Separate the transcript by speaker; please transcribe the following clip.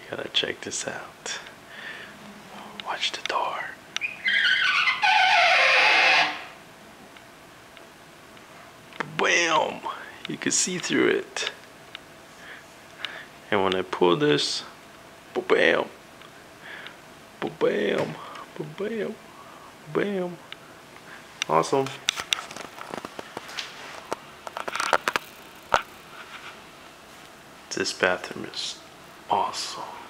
Speaker 1: Gotta check this out. Watch the door. Bam! You can see through it. And when I pull this, bam, bam, bam, bam. Awesome. This bathroom is awesome.